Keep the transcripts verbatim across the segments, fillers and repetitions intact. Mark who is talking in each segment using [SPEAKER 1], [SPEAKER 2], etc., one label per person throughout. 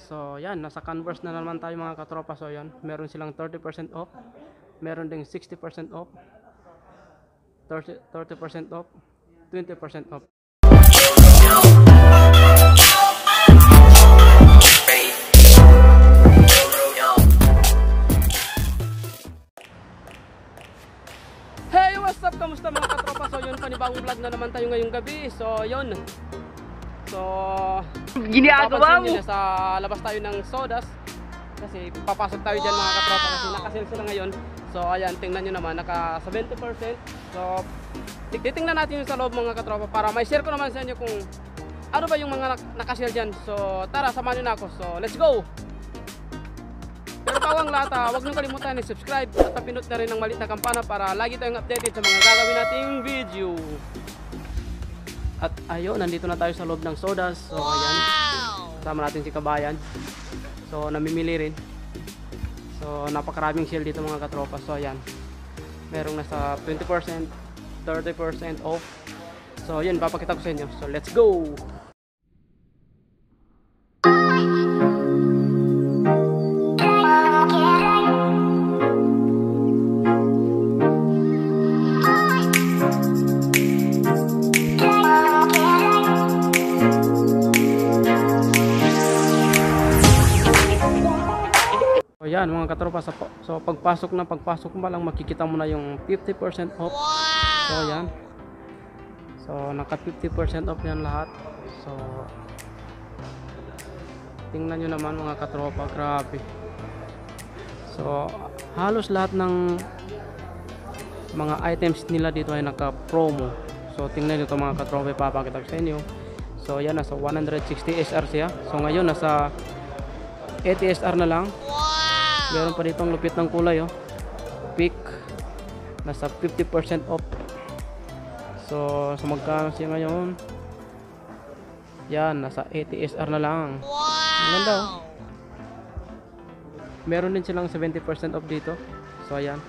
[SPEAKER 1] So yan, nasa Converse na naman tayo mga katropa. So yan, meron silang thirty percent off, meron ding sixty percent off, thirty percent off, twenty percent off. Hey, what's up? Kamusta mga katropa? So yun, panibagong vlog na naman tayo ngayong gabi. So yun, so
[SPEAKER 2] ginagawa mo?
[SPEAKER 1] Nasa labas tayo ng sodas kasi papasok tayo dyan mga katropa kasi nakasale sila ngayon. So ayan, tingnan nyo naman, naka seventy percent. So titingnan natin yung sa loob mga katropa para may share ko naman sa inyo kung ano ba yung mga nakasale dyan. So tara, samahan nyo na ako. So let's go! Pero bago ang lahat, huwag nyo kalimutan i-subscribe at pinut na rin ng maliit na kampana para lagi tayong updated sa mga gagawin nating video. At ayun, nandito na tayo sa loob ng sodas. So ayan, kasama natin si Kabayan. So namimili rin. So napakaraming sale dito mga katropa. So ayan, merong nasa twenty percent, thirty percent off. So ayan, papakita ko sa inyo. So let's go! Yan mga katropa, so, so pagpasok na pagpasok mo lang makikita mo na yung fifty percent off. So yan, so naka fifty percent off yan lahat. So tingnan nyo naman mga katropa, grabe. So halos lahat ng mga items nila dito ay naka promo. So tingnan nyo ito mga katropa, papakita ko sa inyo. So yan, nasa one sixty S R siya. So ngayon nasa eighty S R na lang. Meron pa dito ang lupit ng kulay, oh. Peak, nasa fifty percent off. So sa magkano siya ngayon? Yan, nasa eighty S R na lang. Ang ganda, oh. Meron din silang seventy percent off dito. So ayan.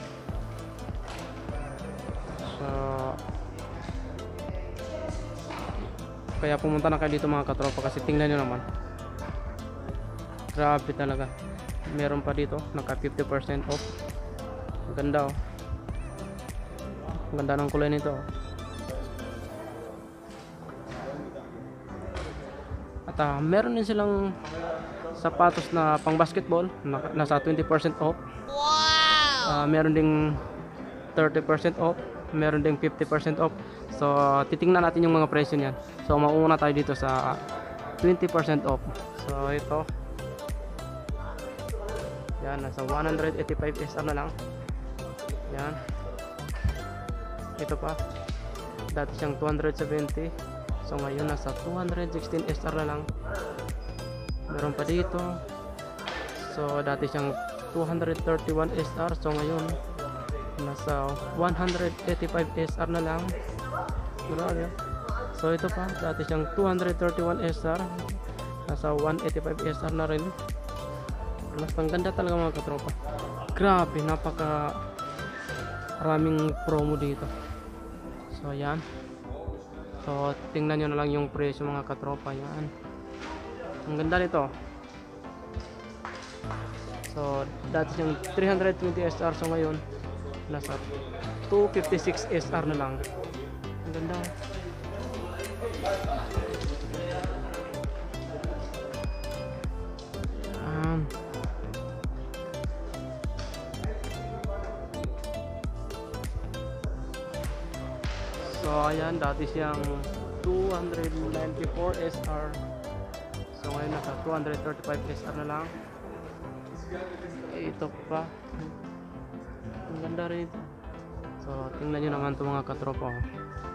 [SPEAKER 1] So kaya pumunta na kayo dito mga katropa kasi tingnan nyo naman, grabe talaga. Meron pa dito naka fifty percent off. Ang ganda, oh. Ang ganda ng kulay nito, oh. At uh, meron din silang sapatos na pang basketball, nasa twenty percent off. uh, Meron ding thirty percent off, meron ding fifty percent off. So titingnan natin yung mga presyo niyan. So mauna tayo dito sa twenty percent off. So ito, yan, nasa one eighty-five S R na lang. Yan. Ito pa, dati siyang two seventy. So ngayon nasa two sixteen S R na lang. Meron pa dito. So dati siyang two thirty-one S R. So ngayon nasa one eighty-five S R na lang. Grabe. So ito pa, dati siyang two thirty-one S R, nasa one eighty-five S R na rin. Mas ang ganda talaga mga katropa. Grabe, napaka maraming promo dito. So yan. So tingnan nyo na lang yung presyo mga katropa. Yan, ang ganda nito. So dati yung three twenty S R. So ngayon nasa two fifty-six S R na lang. Ang ganda. um, So ayan, dati siyang two ninety-four S R. So ngayon nasa two thirty-five S R na lang. Ito pa, ang ganda rin ito. So tingnan nyo naman ito mga katropa, oh.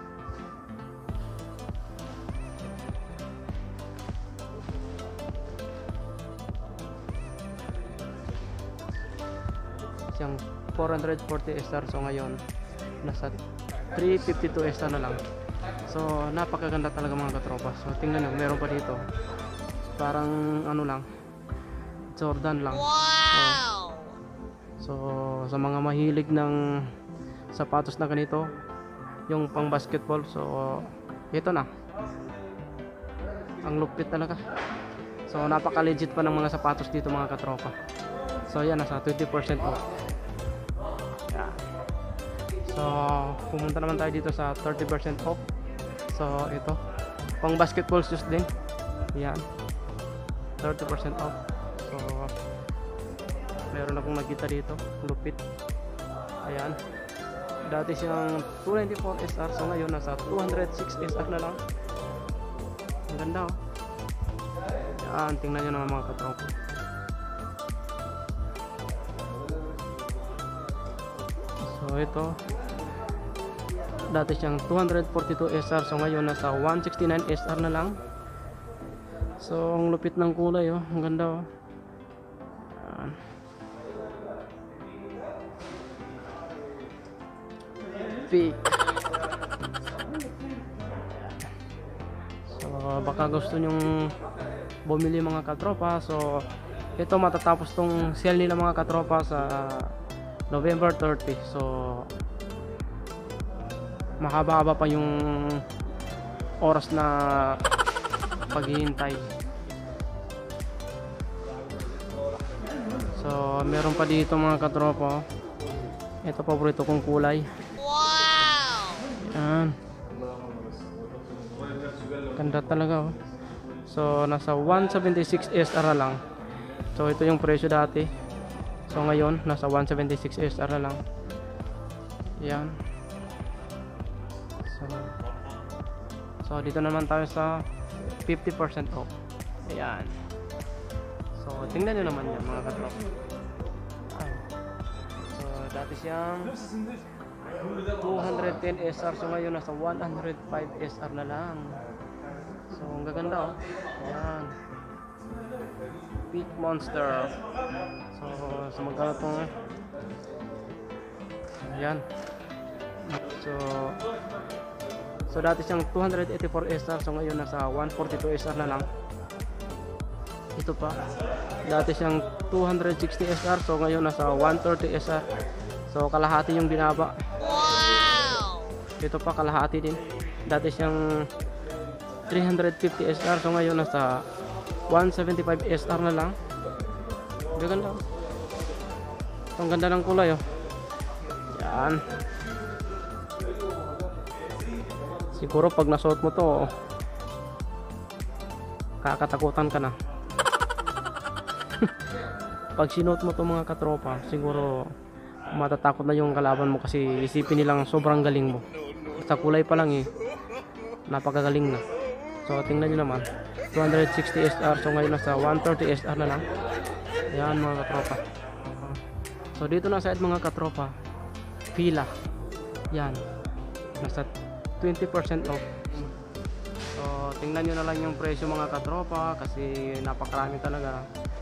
[SPEAKER 1] Siyang four forty S R. So ngayon nasa three fifty-two S R na lang. So napakaganda talaga mga katropa. So tingnan nyo, meron pa dito parang ano lang, Jordan lang. So, so sa mga mahilig ng sapatos na ganito, yung pang basketball, so ito na, ang lupit talaga. So napaka-legit pa ng mga sapatos dito mga katropa. So yan, nasa twenty percent off. Yan. So pumunta naman tayo dito sa thirty percent off. So ito, pang basketball shoes din. Yan, thirty percent off. So meron akong nakita dito, lupit. Ayan, dati siyang two ninety-four S R, so ngayon nasa two oh six S R na lang. Ang ganda, oh. Yan, tingnan nyo naman mga katropa. So ito, dati siyang two forty-two S R, so ngayon nasa one sixty-nine S R na lang. So ang lupit ng kulay, oh. Ang ganda, oh. Yan. Peak. So baka gusto nyong bumili mga katropa, so ito matatapos tong sale nila mga katropa sa November thirty. So mahaba-haba pa yung oras na paghihintay. So meron pa dito mga katropa, ito paborito kong kulay. Wow! Yan, ganda talaga, oh. So nasa one seventy-six S R na lang. So ito yung presyo dati, so ngayon nasa one seventy-six S R na lang. Yan. So, so dito naman tayo sa fifty percent off. Ayan. So tingnan nyo naman yan mga katropa. So dati siyang two ten S R, so ngayon nasa one oh five S R na lang. So ang gaganda, oh. Ayan, Peak Monster. So sa magkano itong, ayan. So so dati siyang two eighty-four S R, so ngayon nasa one forty-two S R na lang. Ito pa, dati siyang two sixty S R, so ngayon nasa one thirty S R. So kalahati yung binaba. Wow! Ito pa, kalahati din. Dati siyang three fifty S R, so ngayon nasa one seventy-five S R na lang. Ganda. Ang ganda ng kulay, oh. Yan. Siguro pag nasuot mo to, kakatakutan ka na. Pag sinuot mo to mga katropa, siguro matatakot na yung kalaban mo kasi isipin nilang sobrang galing mo. Sa kulay pa lang, eh, napakagaling na. So tingnan nyo naman, two sixty S R, so ngayon nasa one thirty S R na lang. Ayan mga katropa. So dito na side mga katropa, Fila. Yan, nasa twenty percent off. So tingnan nyo na lang yung presyo mga katropa kasi napakarami talaga.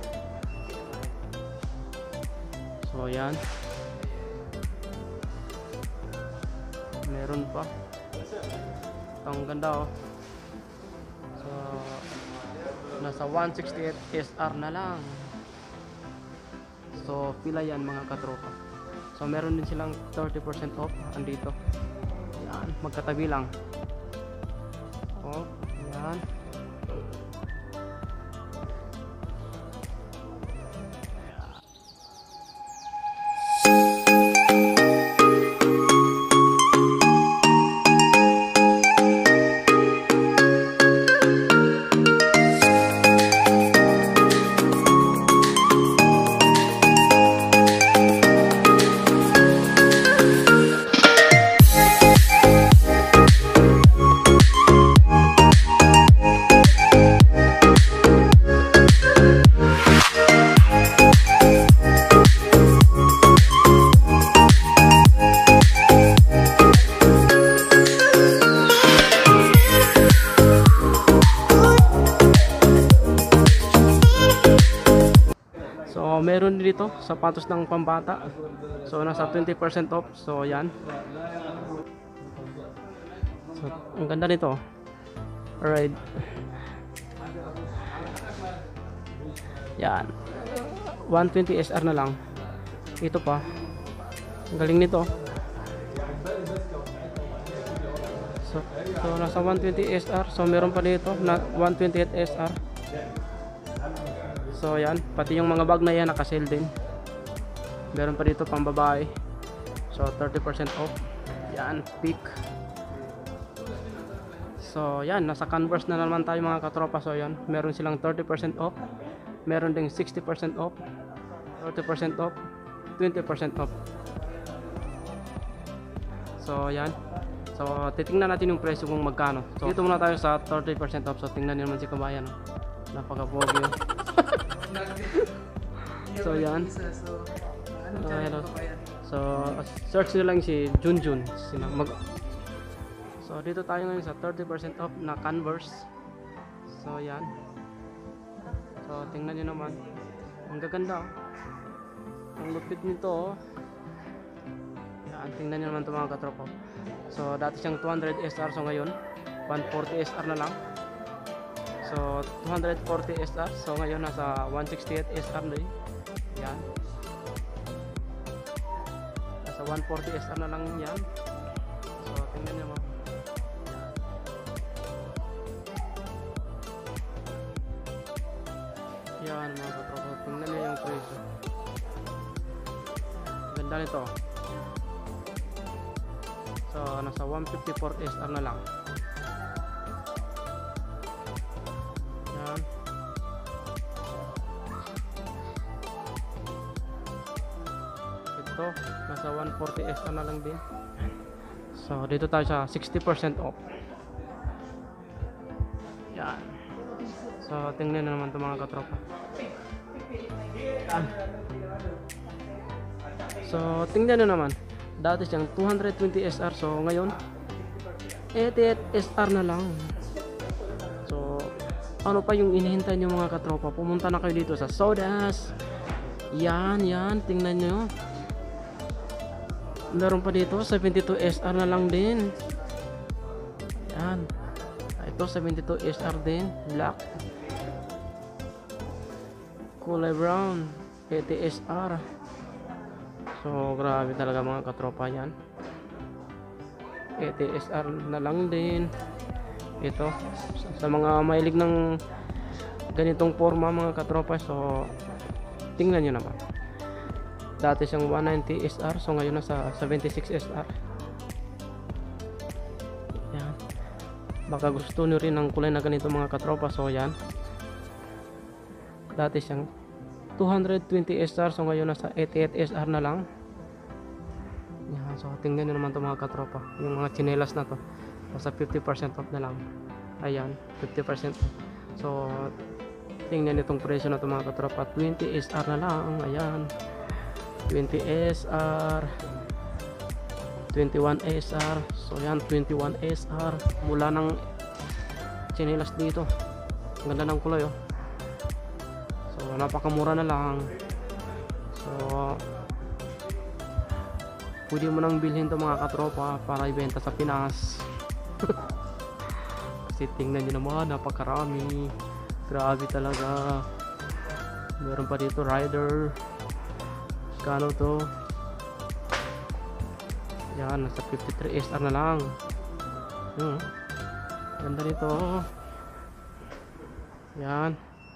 [SPEAKER 1] So yan, meron pa. Ang ganda, oh. So nasa one sixty-eight S R na lang. So Fila yan mga katropa. So meron din silang thirty percent off andito. Yan, magkatabi lang. Oh, yan. So meron dito sapatos ng pambata. So nasa twenty percent off. So yan. So ang ganda nito. Alright. Yan. one twenty S R na lang. Ito pa. Ang galing nito. So, so nasa one twenty S R. So meron pa dito na one twenty-eight S R. So yan, pati yung mga bag na yan naka-sale din. Meron pa dito pang babae. So thirty percent off. Yan, peak. So yan, nasa Converse na naman tayo mga katropa. So yan, meron silang thirty percent off. Meron ding sixty percent off, thirty percent off, twenty percent off. So yan. So titingnan natin yung presyo kung magkano. So dito muna tayo sa thirty percent off. So tingnan niyo naman si Kabayan. Napaka-pogi yun. So yan. Uh, hello. So search nyo lang si Junjun. Sina mag So dito tayo ngayon sa thirty percent off na Converse. So yan. So tingnan nyo naman. Ang gaganda oh. Ang lupit nito oh. Yan, tingnan nyo naman ito mga katropa. So dati siyang two hundred S R. So ngayon one forty S R na lang. So two forty S R. So ngayon nasa one sixty-eight S R na. Yan. Nasa one forty S R na lang yan. So tingnan nyo mo. Yan mga katropa. Tingnan nyo yung presyo. Ganda nito. So nasa one fifty-four S R na lang. Yan. Ito nasa one forty S R na lang din. So dito tayo sa sixty percent off. Yan. So tingnan na naman ito mga katropa. Yan. So tingnan na naman. Dati siyang two twenty S R. So ngayon eighty-eight S R na lang. So ano pa yung inihintay nyo mga katropa? Pumunta na kayo dito sa Sodas. Yan, yan, tingnan nyo. Meron pa dito seventy-two S R na lang din. Yan. Ito seventy-two S R din, black. Kulay brown, eighty S R. So grabe talaga mga katropa yan. eighty S R na lang din. Ito sa mga mahilig ng ganitong forma mga katropa. So tingnan nyo naman. Dati siyang one ninety S R. So ngayon nasa seventy-six S R. Yan. Baka gusto nyo rin ng kulay na ganito mga katropa. So yan. Dati siyang two twenty S R. So ngayon nasa eighty-eight S R na lang. Yan. So tingnan nyo naman ito mga katropa. Yung mga chinelas na to nasa fifty percent off na lang. Ayan, fifty percent. So tingnan itong presyo na ito mga katropa. Twenty S R na lang. Ayan, twenty S R, twenty-one S R. So yan, twenty-one S R. Mula ng chinelas dito. Ang ganda ng kulay oh. So napakamura na lang. So pwede mo nang bilhin to mga katropa para ibenta sa Pinas. Kasi tingnan nyo naman, napakarami. Grabe talaga. Meron pa dito rider. Kano to? Yan, nasa fifty-three S R na lang. Hmm. Ganda nito. Yan.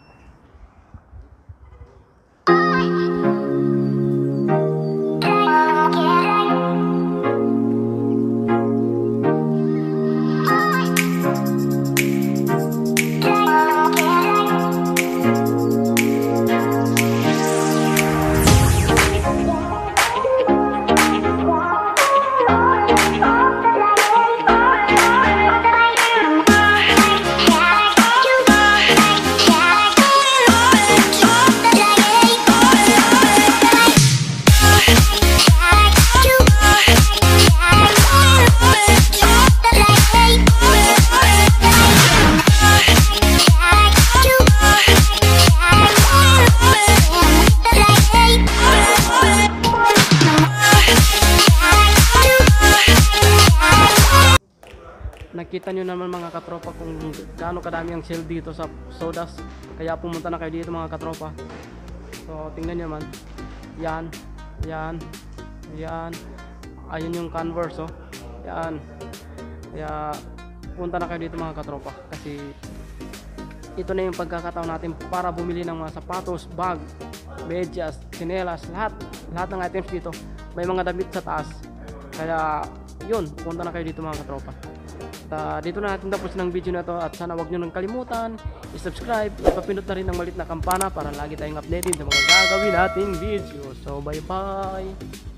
[SPEAKER 1] Nakita nyo naman mga katropa kung gaano kadami ang sale dito sa Sodas. Kaya pumunta na kayo dito mga katropa. So tingnan nyo naman. Yan, yan, yan. Ayun yung Converse oh. Yan. Kaya punta na kayo dito mga katropa. Kasi ito na yung pagkakataon natin para bumili ng mga sapatos, bag, medyas, tsinelas, lahat. Lahat ng items dito. May mga damit sa taas. Kaya, yun, punta na kayo dito mga katropa. At uh, dito na natin tapos ng video na to at sana wag nyo nang kalimutan i-subscribe at papindot na rin ng malit na kampana para lagi tayong updated sa mga gagawin nating video. So, bye bye!